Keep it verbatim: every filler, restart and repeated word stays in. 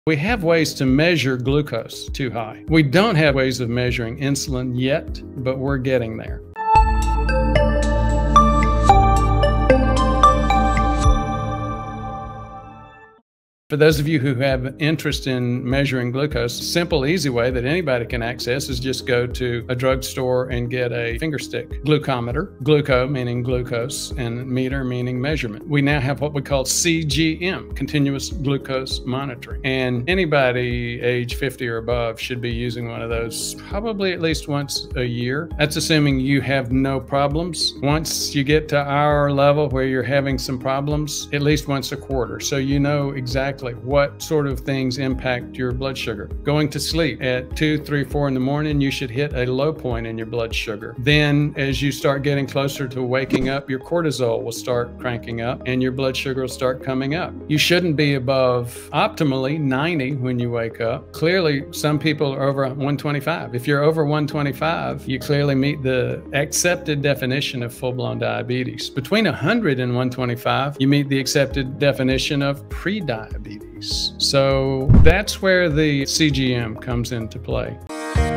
We have ways to measure glucose too high. We don't have ways of measuring insulin yet, but we're getting there. For those of you who have interest in measuring glucose, a simple, easy way that anybody can access is just go to a drugstore and get a finger stick glucometer, gluco meaning glucose, and meter meaning measurement. We now have what we call C G M, continuous glucose monitoring. And anybody age fifty or above should be using one of those probably at least once a year. That's assuming you have no problems. Once you get to our level where you're having some problems, at least once a quarter. So you know exactly what sort of things impact your blood sugar. Going to sleep at two, three, four in the morning, you should hit a low point in your blood sugar. Then as you start getting closer to waking up, your cortisol will start cranking up and your blood sugar will start coming up. You shouldn't be above optimally ninety when you wake up. Clearly, some people are over one twenty-five. If you're over one twenty-five, you clearly meet the accepted definition of full-blown diabetes. Between one hundred and one twenty-five, you meet the accepted definition of prediabetes. So that's where the C G M comes into play.